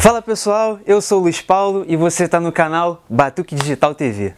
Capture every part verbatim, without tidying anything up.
Fala pessoal, eu sou o Luiz Paulo e você está no canal Batuque Digital T V.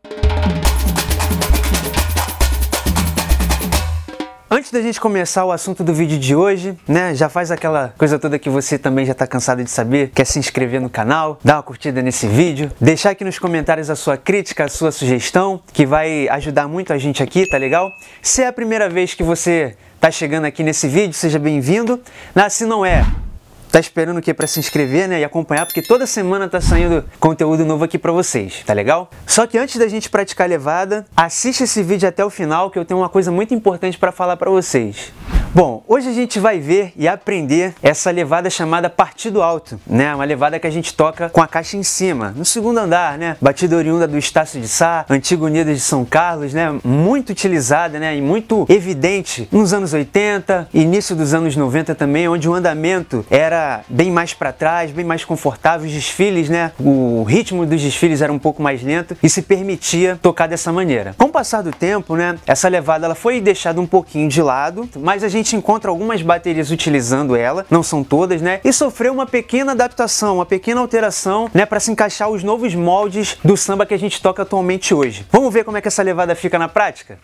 Antes da gente começar o assunto do vídeo de hoje, né, já faz aquela coisa toda que você também já está cansado de saber, que é se inscrever no canal, dar uma curtida nesse vídeo, deixar aqui nos comentários a sua crítica, a sua sugestão, que vai ajudar muito a gente aqui, tá legal? Se é a primeira vez que você está chegando aqui nesse vídeo, seja bem-vindo. Se não é, tá esperando o que para se inscrever, né, e acompanhar, porque toda semana tá saindo conteúdo novo aqui para vocês, tá legal? Só que antes da gente praticar levada, assiste esse vídeo até o final, que eu tenho uma coisa muito importante para falar para vocês. Bom, hoje a gente vai ver e aprender essa levada chamada partido alto, né? Uma levada que a gente toca com a caixa em cima, no segundo andar, né? Batida oriunda do Estácio de Sá, antigo Unidas de São Carlos, né? Muito utilizada, né? E muito evidente nos anos oitenta, início dos anos noventa também, onde o andamento era bem mais para trás, bem mais confortável, os desfiles, né? O ritmo dos desfiles era um pouco mais lento e se permitia tocar dessa maneira. Com o passar do tempo, né? Essa levada ela foi deixada um pouquinho de lado, mas a gente A gente encontra algumas baterias utilizando ela, não são todas, né? E sofreu uma pequena adaptação, uma pequena alteração, né, para se encaixar os novos moldes do samba que a gente toca atualmente hoje. Vamos ver como é que essa levada fica na prática?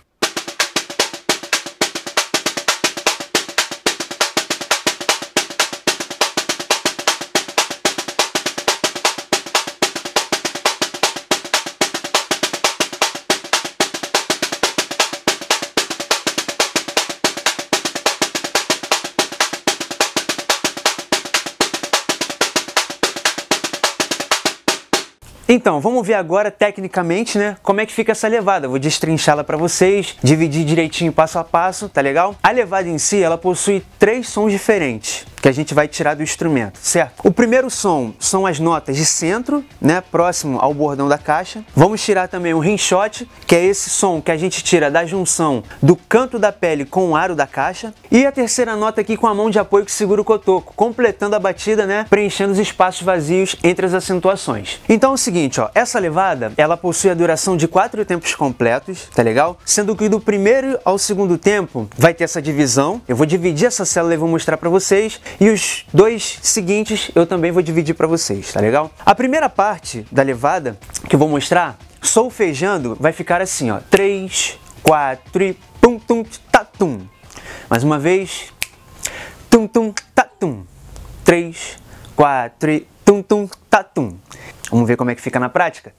Então, vamos ver agora, tecnicamente, né, como é que fica essa levada. Vou destrinchá-la para vocês, dividir direitinho passo a passo, tá legal? A levada em si, ela possui três sons diferentes que a gente vai tirar do instrumento, certo? O primeiro som são as notas de centro, né, próximo ao bordão da caixa. Vamos tirar também o rinchote, que é esse som que a gente tira da junção do canto da pele com o aro da caixa. E a terceira nota aqui com a mão de apoio que segura o cotoco, completando a batida, né, preenchendo os espaços vazios entre as acentuações. Então é o seguinte, ó, essa levada, ela possui a duração de quatro tempos completos, tá legal? Sendo que do primeiro ao segundo tempo vai ter essa divisão. Eu vou dividir essa célula e vou mostrar para vocês. E os dois seguintes eu também vou dividir para vocês, tá legal? A primeira parte da levada que eu vou mostrar, solfejando, vai ficar assim, ó. três, quatro e tum tum tatum. Mais uma vez. Tum tum tatum. três, quatro e tum tum tatum. Vamos ver como é que fica na prática?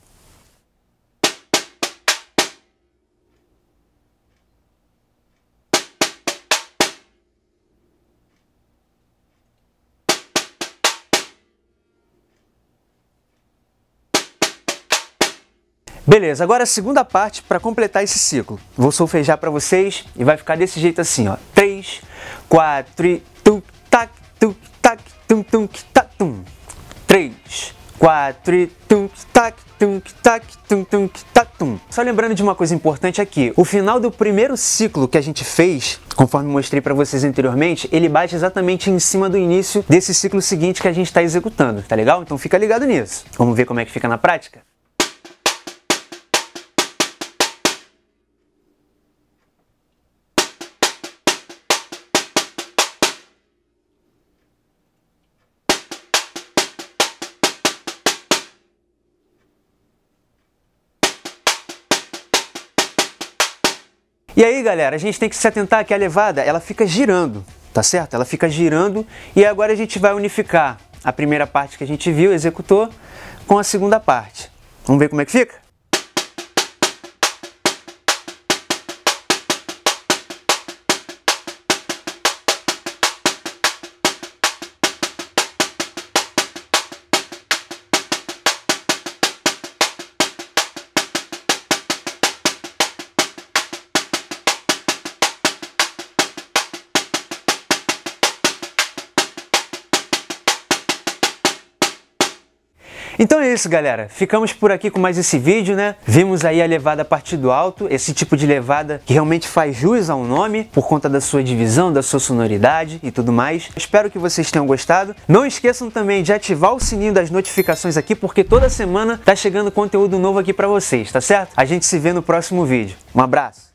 Beleza, agora a segunda parte para completar esse ciclo. Vou solfejar para vocês e vai ficar desse jeito assim, ó. três, quatro e tum tac tum tac tum tum tatum. três, quatro e tum tac tum tac tum tum tatum. Só lembrando de uma coisa importante aqui, o final do primeiro ciclo que a gente fez, conforme mostrei para vocês anteriormente, ele bate exatamente em cima do início desse ciclo seguinte que a gente está executando, tá legal? Então fica ligado nisso. Vamos ver como é que fica na prática? E aí, galera, a gente tem que se atentar que a levada, ela fica girando, tá certo? Ela fica girando e agora a gente vai unificar a primeira parte que a gente viu, executou, com a segunda parte. Vamos ver como é que fica? Então é isso, galera. Ficamos por aqui com mais esse vídeo, né? Vimos aí a levada partido alto, esse tipo de levada que realmente faz jus ao nome, por conta da sua divisão, da sua sonoridade e tudo mais. Espero que vocês tenham gostado. Não esqueçam também de ativar o sininho das notificações aqui, porque toda semana tá chegando conteúdo novo aqui pra vocês, tá certo? A gente se vê no próximo vídeo. Um abraço!